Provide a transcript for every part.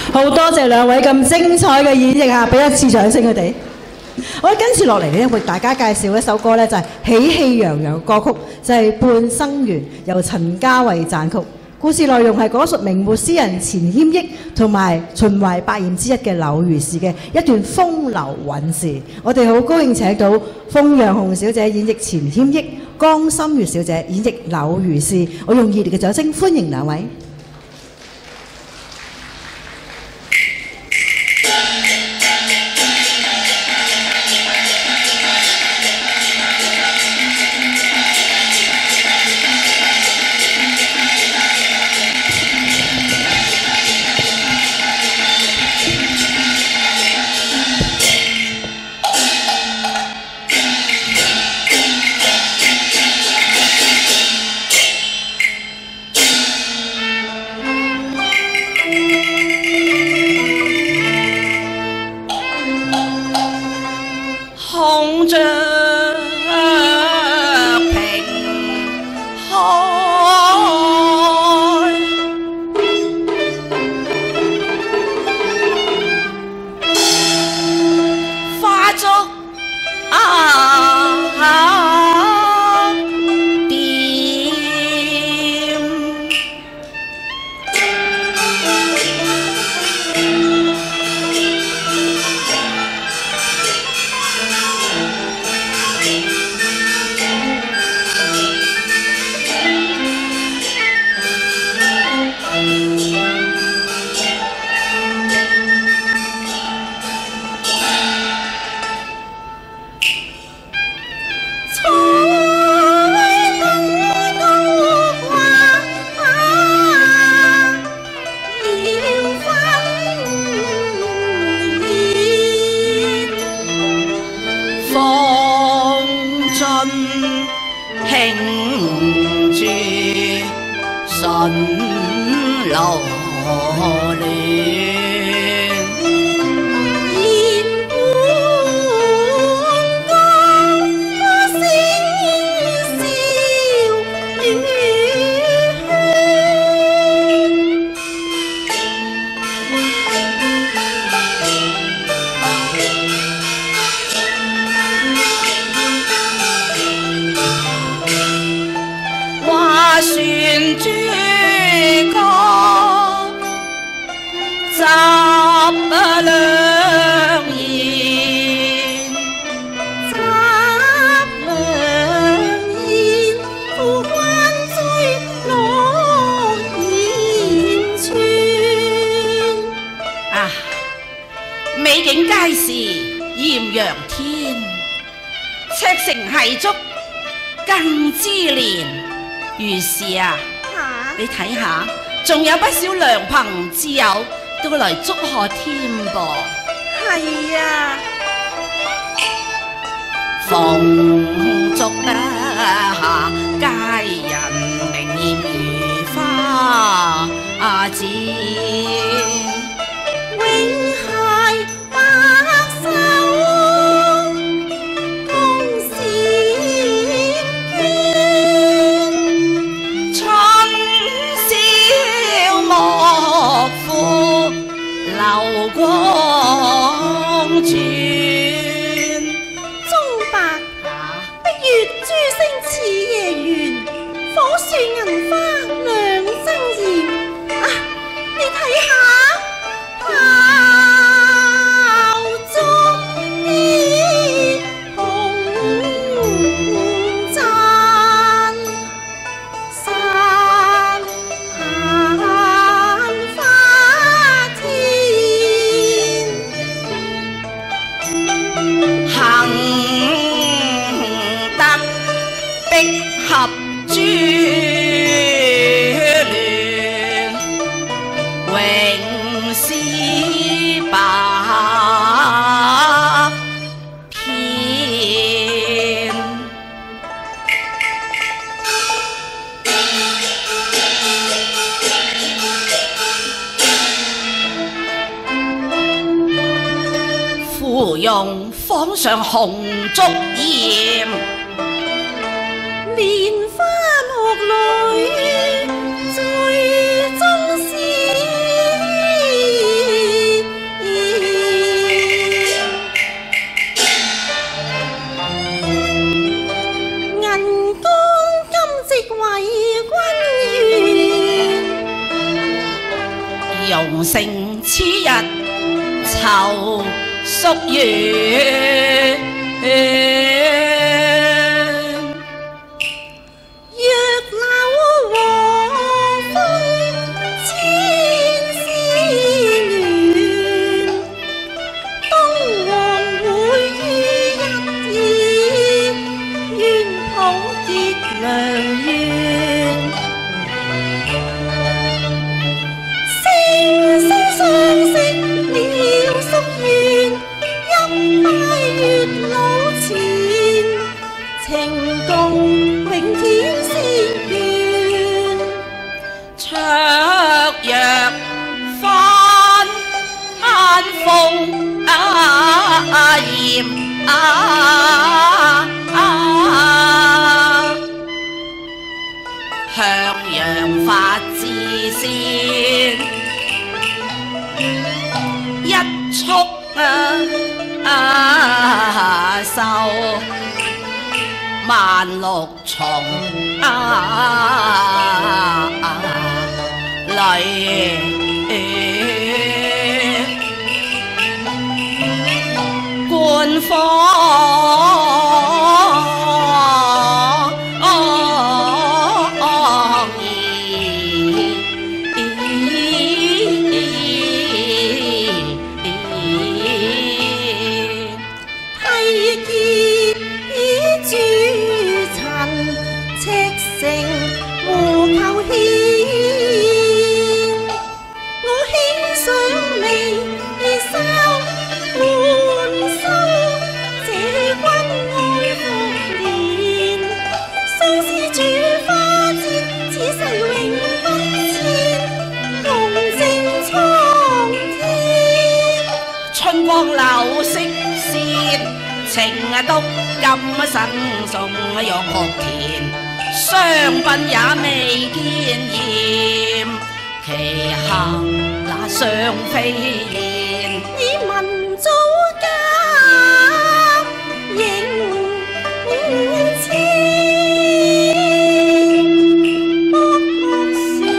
好多謝兩位咁精彩嘅演繹啊！俾一次掌聲佢哋。好，跟住落嚟咧，為大家介紹一首歌咧，就係喜氣洋洋嘅歌曲，就係《半生緣》，由陳嘉慧撰曲。故事內容係講述明末詩人錢謙益同埋秦淮百厭之一嘅柳如是嘅一段風流韻事。我哋好高興請到鳳陽紅小姐演繹錢謙益，江心月小姐演繹柳如是。我用熱烈嘅掌聲歡迎兩位。 你睇下，仲有不少良朋之友都嚟祝賀添噃。係啊，逢祝下佳人明豔如花展，永繫白首共嬋娟。莫負流光轉， 鐘伯碧月珠星似夜圓，火樹銀花兩生厭。啊，你睇下，炮竹啲紅盞。 合珠聯，永是百遍。芙蓉放上紅燭焰。 蓮花木裏最終是同乘此日酬宿怨。向陽發自先，一束繡萬綠叢裏。觀火流色線，情篤金生送玉學田，雙鬢也未見豔，其後那雙飛燕。 你文祖家迎千，莫學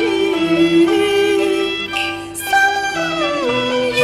書，心遠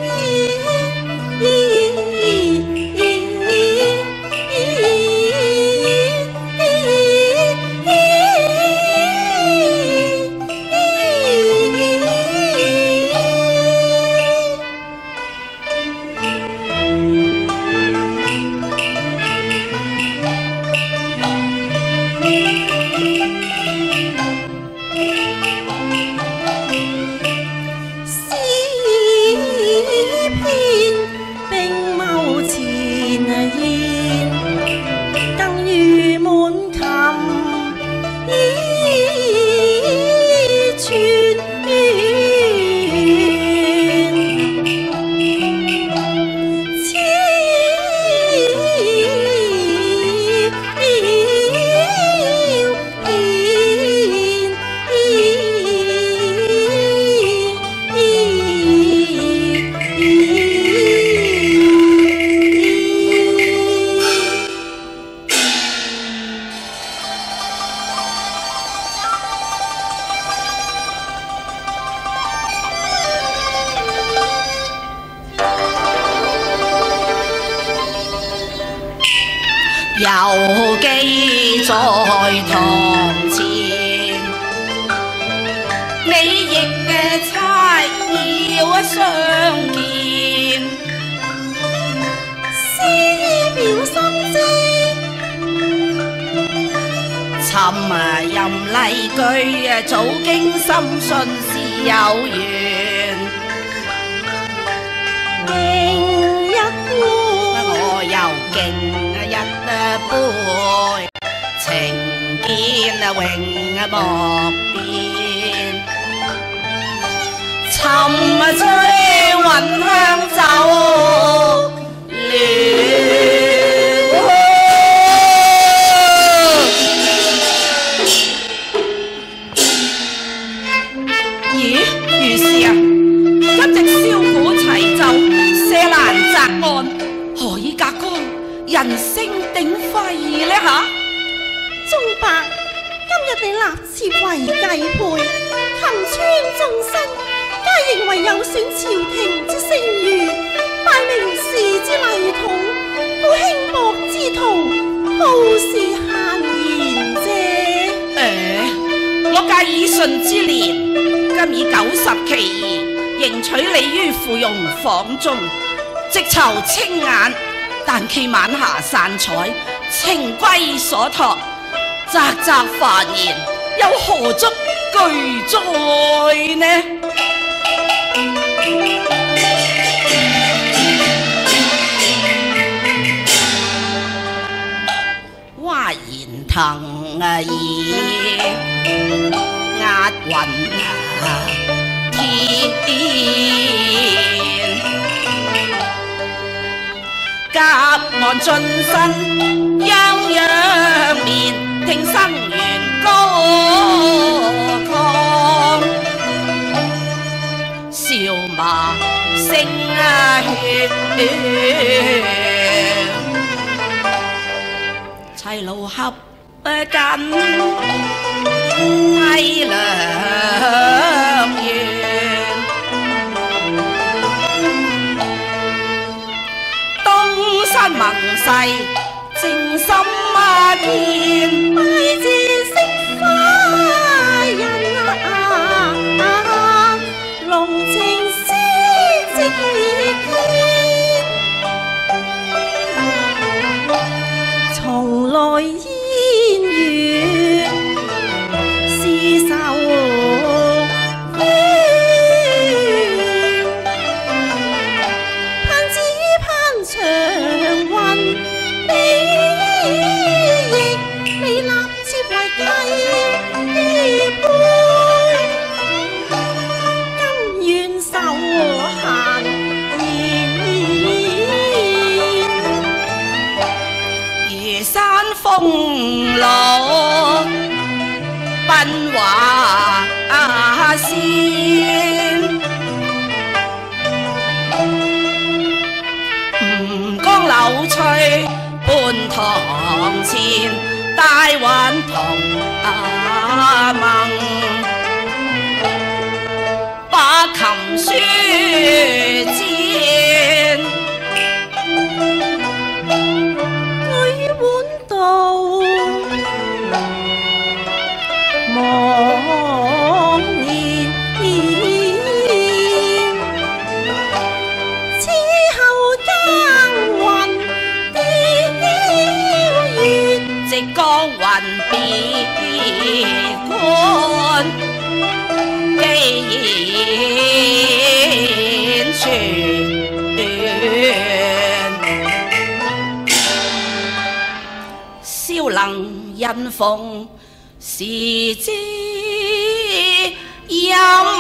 猶記在堂前，你亦嘅猜要相見， 思表心跡， 尋吟麗句早經深信是有緣。 明日我又敬一杯，情堅永莫變，沉醉雲香酒亂。咦，如是啊，一直簫鼓齊奏，舍蘭擇岸，何以格歌人聲鼎沸呢吓？ 鐘伯，今日你立妾為繼配，騰穿眾生，皆認為有損朝廷之聲譽，拜明士之禮統，故輕薄之徒，好是閒言啫。 我介以順之年，今以90其義，仍取你於附庸房中，直囚清眼，但其晚霞散彩，情歸所託，嘖嘖煩言，又何足懼哉呢？花言騰意，壓雲天。甲岸盡身泱泱面，聽生源高亢，笑馬聲血，齊勞合緊梯梁園。山盟誓，靜心見， 拜謝惜花人濃情絲直見，從來煙雨廝守風浪奔華仙，吳江柳翠半堂前，大韻同盟，把琴書戰。 望年此後耕耘雕月， 直江雲別觀，既然傳蕭能印鳳是知音，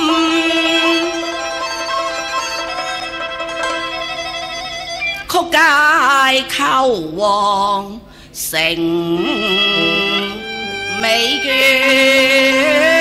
曲界求王成美眷。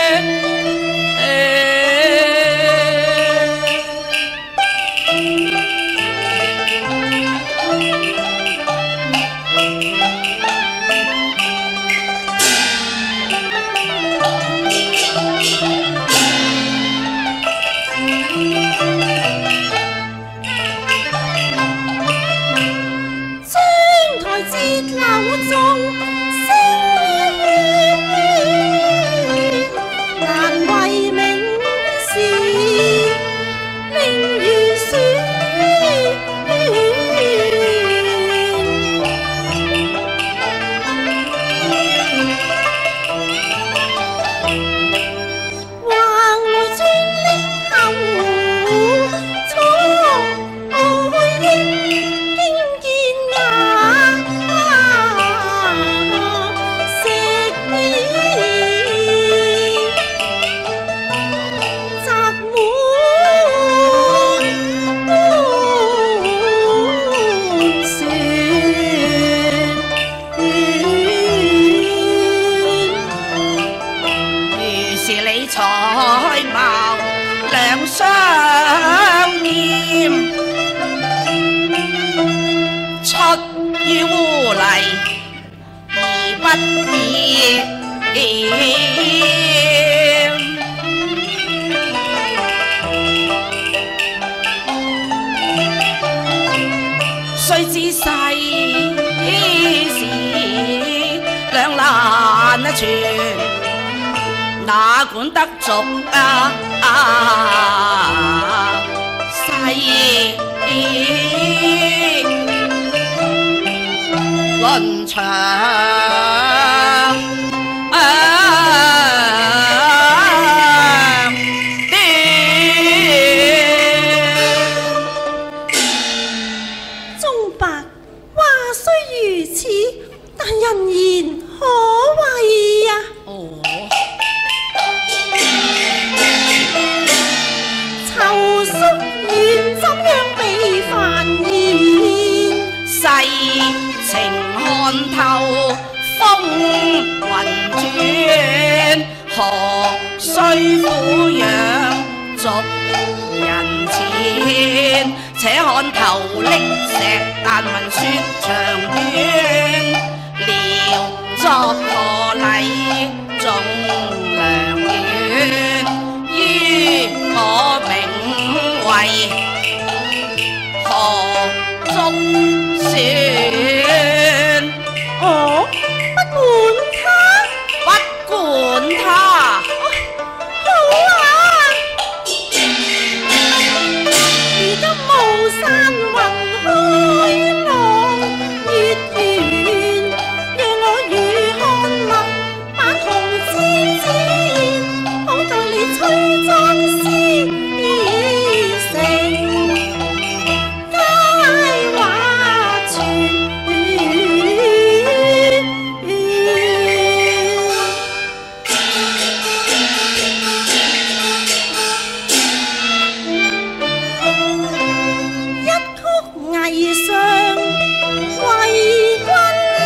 於污泥而不厭， 傳，哪管得俗世倫長鐘伯話雖如此，但人言可畏呀。囚宿願怎樣被煩厭？ 世情看透風雲轉，何須撫養俗人前？且看頭瀝石，但聞說長短，聊作何禮重良緣？於我名為何足算？ 我不管他。 好啊！如今巫山雲開浪月圓，讓我如漢物把銅枝剪，好待你吹裝詩成佳話傳。藝上為君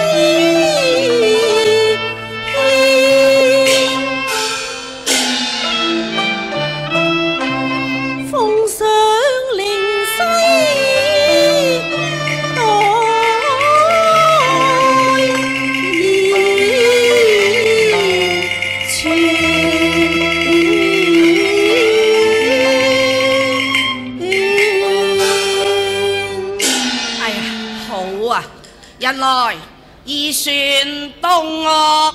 奉上靈犀代人來易算東嶽，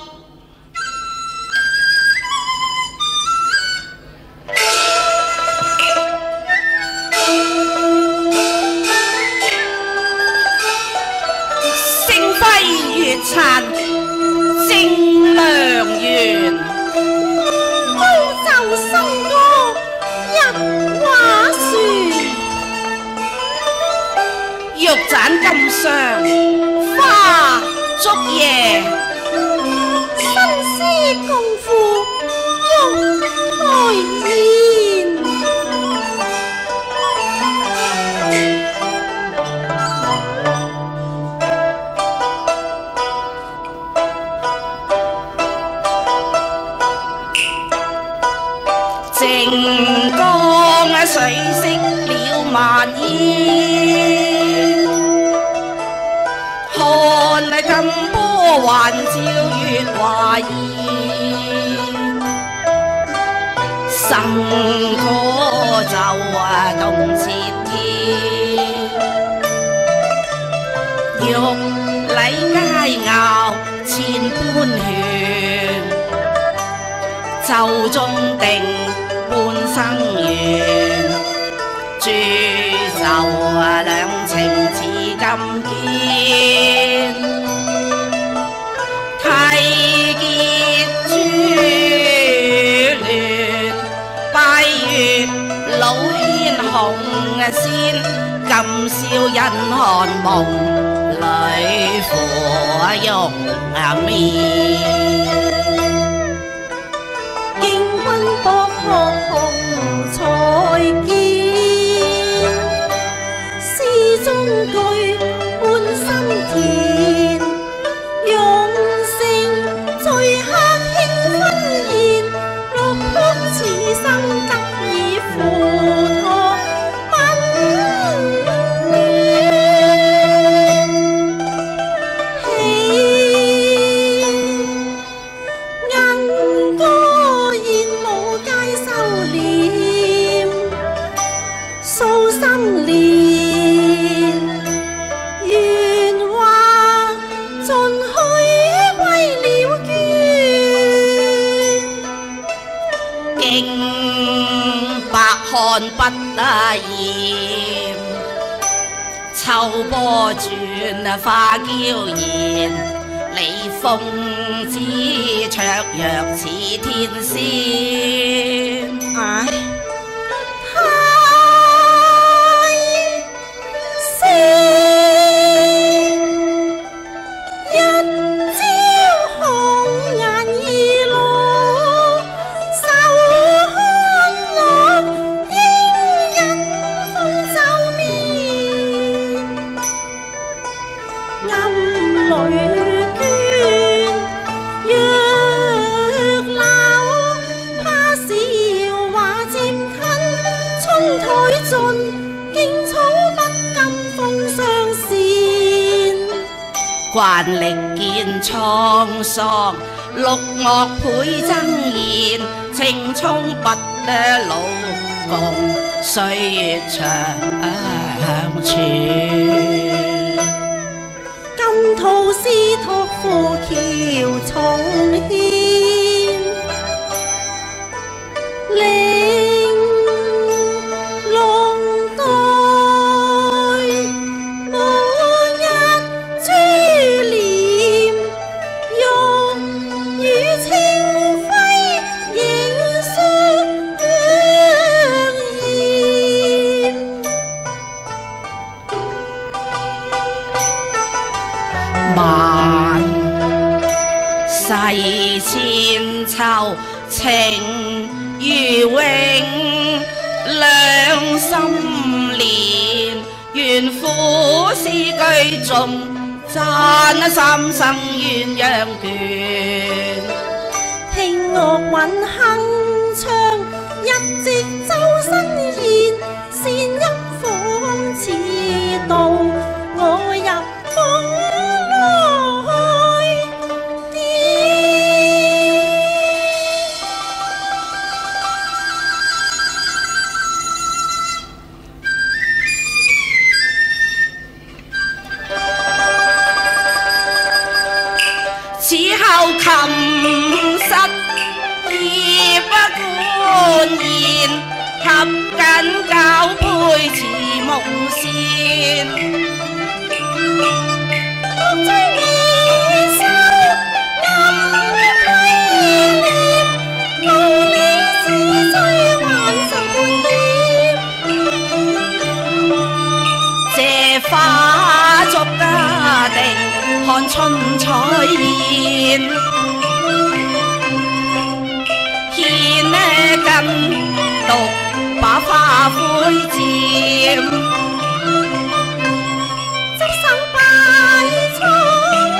星輝月殘正良緣， 高奏笙歌入畫船， 玉盞金雙花燭夜， 新詩共赴玉台宴。 靜江水色了萬煙，看金波還照月華煙，笙歌奏動徹天，玉禮佳肴千般勸，奏中定半生緣，鑄就兩情似金堅，締結珠聯，拜月老牽紅線，今宵因看夢裏芙蓉面。 博學紅才見，詩中句半心田，用聲最客輕婚宴，六曲此生得以付託文願。 看不厭。秋波轉花嬌艷，你風姿綽約似天仙。 唉， 慣歷見滄桑，綠樂倍爭妍，青蔥不得老，共歲月長存。 金兔司託付橋重獻，玲瓏黛無一珠簾，玉宇清輝映雙艷。 萬世千秋情如永，兩心連，願賦詩句中讚三生鴛鴦眷。 聽樂韻鏗鏘，一夕周身現，善音仿似導我入風來電。 此後琴瑟已不歡宴，合緊交配似夢仙。 莫追尾收，暗歸念，無理只追還愁半點。 借花燭家定，看春彩現。牽根獨把花灰佔， 執手擺蒼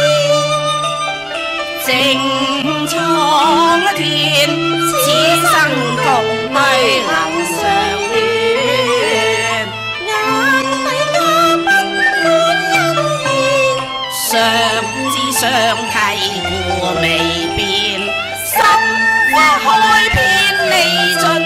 天， 靜蒼天，此生共對能相戀。 眼底家不安欣然， 相知相契故未變，心花開遍你盡。